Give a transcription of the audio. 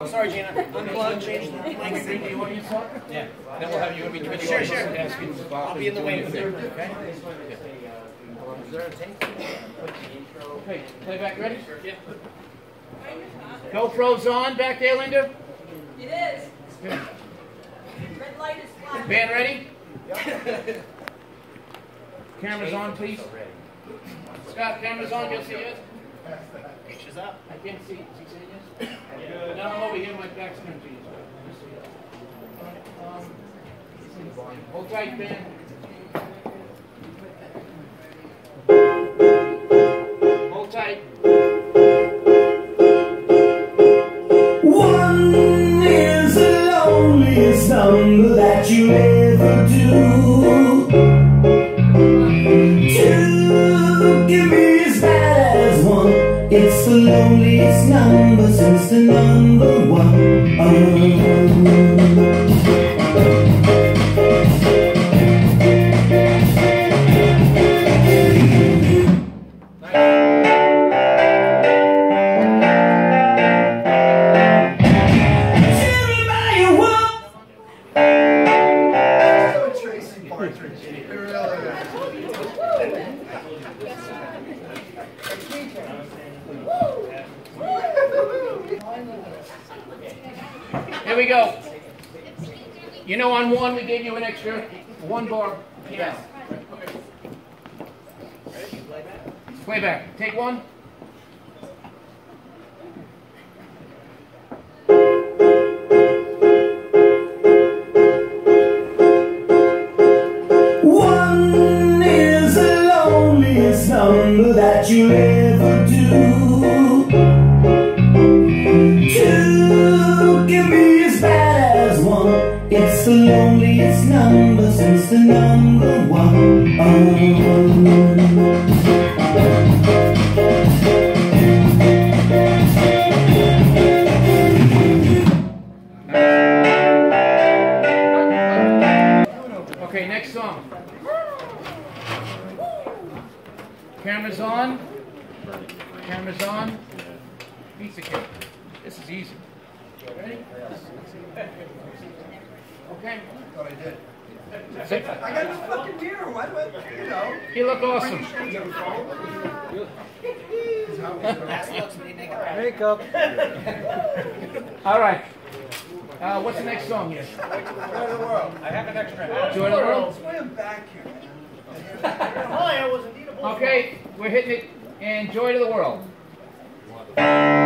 Sorry, Gina. Unplug, change the mics. The audience song? Yeah. Then we'll have you in between the Sure, audience sure. and ask you to I'll be in the wing with you. Okay? Okay, playback ready? Yeah. GoPro's on back there, Linda? It is. Good. Red light is flash. Band ready? Cameras on, please. Scott, cameras on, you'll see it? Pictures up. I can't see. Is he saying yes? No, I'm over here, my back's turned to you. Hold tight, Ben. Hold tight. One is the loneliest number that you ever do. Two can be as bad as one. It's the loneliest number since the number one. Here we go. You know, on one, we gave you an extra one bar. Yes. Playback. Take one. One is the loneliest number that you ever do. Two can be as bad as one. It's the loneliest number since the number one. Okay, next song. Cameras on. Cameras on. Pizza cake. This is easy. Ready? Okay. Thought I did. Sit. I got this fucking beer. Why do I, you know? You look awesome. Makeup. All right. What's the next song here? Joy of the world. I have an extra. Joy of the World? Swim back here. Oh, I wasn't eatable. Okay, we're hitting it. And Joy to the World.